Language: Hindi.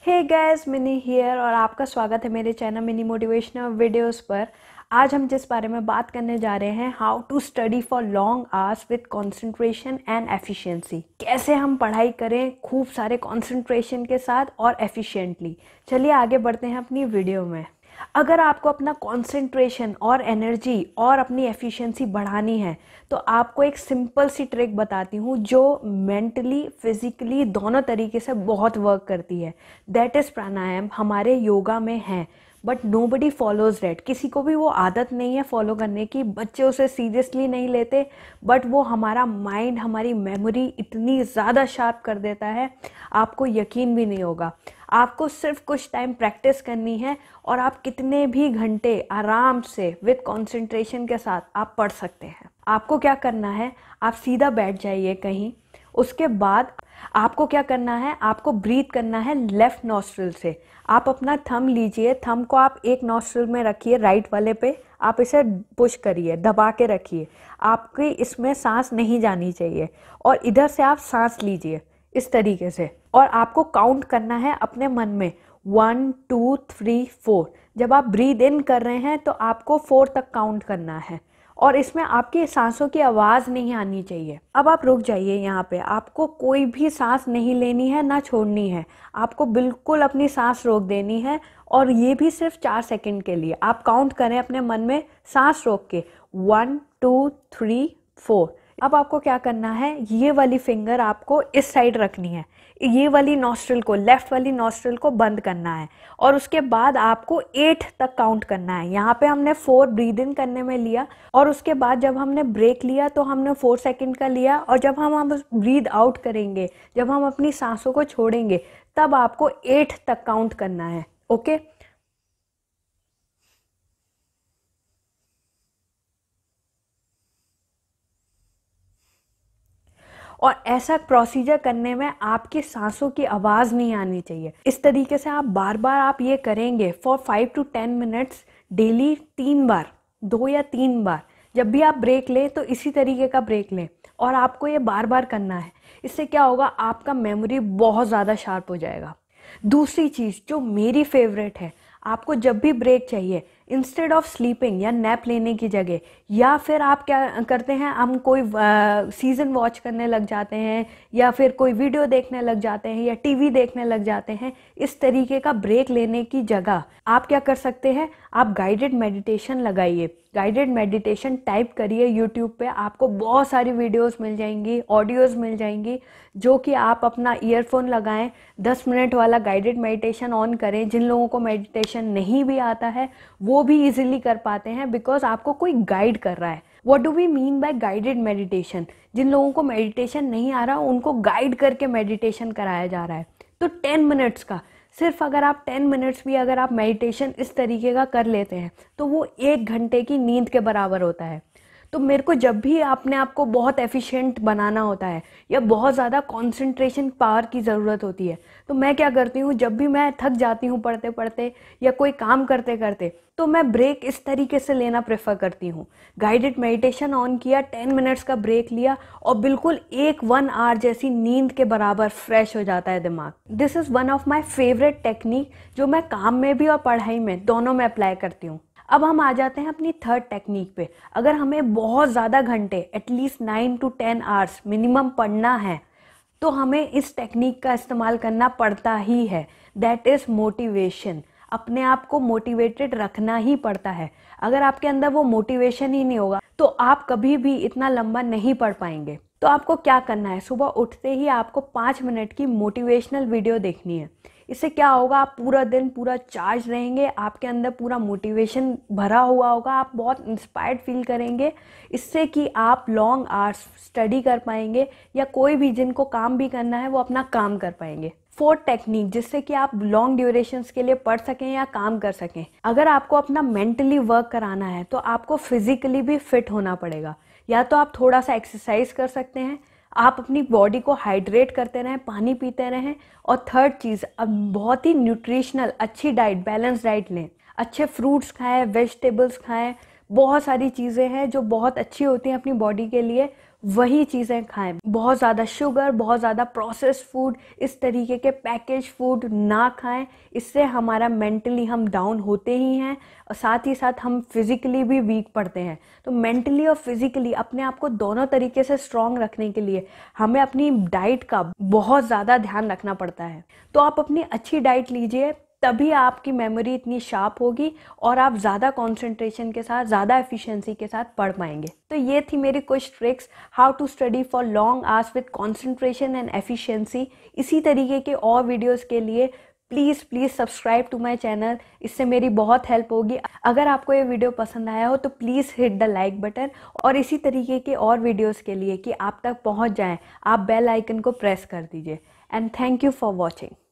हे गाइस, मिनी हियर और आपका स्वागत है मेरे चैनल मिनी मोटिवेशनल वीडियोस पर। आज हम जिस बारे में बात करने जा रहे हैं, how to study for long hours with concentration and efficiency. कैसे हम पढ़ाई करें खूब सारे कंसंट्रेशन के साथ और एफिशिएंटली। चलिए आगे बढ़ते हैं अपनी वीडियो में। अगर आपको अपना कंसंट्रेशन और एनर्जी और अपनी एफिशिएंसी बढ़ानी है तो आपको एक सिंपल सी ट्रिक बताती हूँ जो मेंटली फिजिकली दोनों तरीके से बहुत वर्क करती है। That is pranayama. हमारे योगा में है बट नोबडी फॉलोज दैट। किसी को भी वो आदत नहीं है फॉलो करने की। बच्चे उसे सीरियसली नहीं लेते बट वो हमारा माइंड, हमारी मेमोरी इतनी ज़्यादा शार्प कर देता है, आपको यकीन भी नहीं होगा। आपको सिर्फ कुछ टाइम प्रैक्टिस करनी है और आप कितने भी घंटे आराम से विद कंसंट्रेशन के साथ आप पढ़ सकते हैं। आपको क्या करना है, आप सीधा बैठ जाइए कहीं। उसके बाद आपको क्या करना है, आपको ब्रीथ करना है लेफ्ट नॉस्ट्रिल से। आप अपना थंब लीजिए, थंब को आप एक नॉस्ट्रिल में रखिए, राइट वाले पे आप इसे पुश करिए, दबा के रखिए। आपकी इसमें सांस नहीं जानी चाहिए और इधर से आप सांस लीजिए इस तरीके से। और आपको काउंट करना है अपने मन में 1 2 3 4। जब आप ब्रीद इन कर रहे हैं तो आपको 4 तक काउंट करना है और इसमें आपकी सांसों की आवाज़ नहीं आनी चाहिए। अब आप रुक जाइए यहाँ पे। आपको कोई भी सांस नहीं लेनी है ना छोड़नी है। आपको बिल्कुल अपनी सांस रोक देनी है और ये भी सिर्फ 4 सेकंड के लिए। आप काउंट करें अपने मन में सांस रोक के 1 2 3 4। अब आपको क्या करना है, ये वाली फिंगर आपको इस साइड रखनी है, ये वाली नॉस्ट्रिल को, लेफ्ट वाली नॉस्ट्रिल को बंद करना है और उसके बाद आपको 8 तक काउंट करना है। यहाँ पे हमने 4 ब्रीद इन करने में लिया और उसके बाद जब हमने ब्रेक लिया तो हमने 4 सेकंड का लिया और जब हम ब्रीद आउट करेंगे, जब हम अपनी सांसों को छोड़ेंगे तब आपको 8 तक काउंट करना है। ओके, और ऐसा प्रोसीजर करने में आपकी सांसों की आवाज़ नहीं आनी चाहिए। इस तरीके से आप बार बार आप ये करेंगे फॉर 5 to 10 मिनट्स डेली, 3 बार, 2 या 3 बार। जब भी आप ब्रेक लें तो इसी तरीके का ब्रेक लें और आपको ये बार बार करना है। इससे क्या होगा, आपका मेमोरी बहुत ज़्यादा शार्प हो जाएगा। दूसरी चीज़ जो मेरी फेवरेट है, आपको जब भी ब्रेक चाहिए, इंस्टेड ऑफ स्लीपिंग या नैप लेने की जगह, या फिर आप क्या करते हैं, हम कोई सीज़न वॉच करने लग जाते हैं या फिर कोई वीडियो देखने लग जाते हैं या टीवी देखने लग जाते हैं। इस तरीके का ब्रेक लेने की जगह आप क्या कर सकते हैं, आप गाइडेड मेडिटेशन लगाइए। गाइडेड मेडिटेशन टाइप करिए यूट्यूब पे, आपको बहुत सारी वीडियोस मिल जाएंगी, ऑडियोज़ मिल जाएंगी, जो कि आप अपना ईयरफोन लगाएं, 10 मिनट वाला गाइडेड मेडिटेशन ऑन करें। जिन लोगों को मेडिटेशन नहीं भी आता है वो भी इजीली कर पाते हैं बिकॉज आपको कोई गाइड कर रहा है। What do we mean by guided meditation? जिन लोगों को मेडिटेशन नहीं आ रहा उनको गाइड करके मेडिटेशन कराया जा रहा है। तो 10 मिनट्स का, सिर्फ अगर आप 10 मिनट्स भी अगर आप मेडिटेशन इस तरीके का कर लेते हैं तो वो 1 घंटे की नींद के बराबर होता है। तो मेरे को जब भी अपने आप को बहुत एफिशिएंट बनाना होता है या बहुत ज़्यादा कंसंट्रेशन पावर की ज़रूरत होती है तो मैं क्या करती हूँ, जब भी मैं थक जाती हूँ पढ़ते पढ़ते या कोई काम करते करते, तो मैं ब्रेक इस तरीके से लेना प्रेफर करती हूँ। गाइडेड मेडिटेशन ऑन किया, 10 मिनट्स का ब्रेक लिया और बिल्कुल 1 आवर जैसी नींद के बराबर फ्रेश हो जाता है दिमाग। This is one of my favourite technique जो मैं काम में भी और पढ़ाई में दोनों में अप्लाई करती हूँ। अब हम आ जाते हैं अपनी थर्ड टेक्निक पे। अगर हमें बहुत ज़्यादा घंटे, एटलीस्ट 9 to 10 आवर्स मिनिमम पढ़ना है तो हमें इस टेक्निक का इस्तेमाल करना पड़ता ही है। That is motivation. अपने आप को मोटिवेटेड रखना ही पड़ता है। अगर आपके अंदर वो मोटिवेशन ही नहीं होगा तो आप कभी भी इतना लंबा नहीं पढ़ पाएंगे। तो आपको क्या करना है, सुबह उठते ही आपको 5 मिनट की मोटिवेशनल वीडियो देखनी है। इससे क्या होगा, आप पूरा दिन पूरा चार्ज रहेंगे, आपके अंदर पूरा मोटिवेशन भरा हुआ होगा, आप बहुत इंस्पायर्ड फील करेंगे। इससे कि आप लॉन्ग आवर्स स्टडी कर पाएंगे या कोई भी जिनको काम भी करना है वो अपना काम कर पाएंगे। फोर्थ टेक्निक, जिससे कि आप लॉन्ग ड्यूरेशंस के लिए पढ़ सकें या काम कर सकें। अगर आपको अपना मेंटली वर्क कराना है तो आपको फिजिकली भी फिट होना पड़ेगा। या तो आप थोड़ा सा एक्सरसाइज कर सकते हैं, आप अपनी बॉडी को हाइड्रेट करते रहें, पानी पीते रहें। और थर्ड चीज़, अब बहुत ही न्यूट्रिशनल अच्छी डाइट, बैलेंस डाइट लें। अच्छे फ्रूट्स खाएं, वेजिटेबल्स खाएं, बहुत सारी चीज़ें हैं जो बहुत अच्छी होती हैं अपनी बॉडी के लिए, वही चीज़ें खाएं। बहुत ज़्यादा शुगर, बहुत ज़्यादा प्रोसेस्ड फूड, इस तरीके के पैकेज फूड ना खाएं। इससे हमारा मेंटली हम डाउन होते ही हैं और साथ ही साथ हम फिज़िकली भी वीक पड़ते हैं। तो मेंटली और फिज़िकली अपने आप को दोनों तरीके से स्ट्रॉन्ग रखने के लिए हमें अपनी डाइट का बहुत ज़्यादा ध्यान रखना पड़ता है। तो आप अपनी अच्छी डाइट लीजिए, तभी आपकी मेमोरी इतनी शार्प होगी और आप ज़्यादा कंसंट्रेशन के साथ, ज़्यादा एफिशिएंसी के साथ पढ़ पाएंगे। तो ये थी मेरी कुछ tricks, how to study for long hours with concentration and efficiency. इसी तरीके के और वीडियोस के लिए please subscribe to my channel, इससे मेरी बहुत हेल्प होगी। अगर आपको ये वीडियो पसंद आया हो तो please hit the like button, और इसी तरीके के और वीडियोज़ के लिए कि आप तक पहुँच जाएँ, आप बेल आइकन को प्रेस कर दीजिए। And thank you for watching.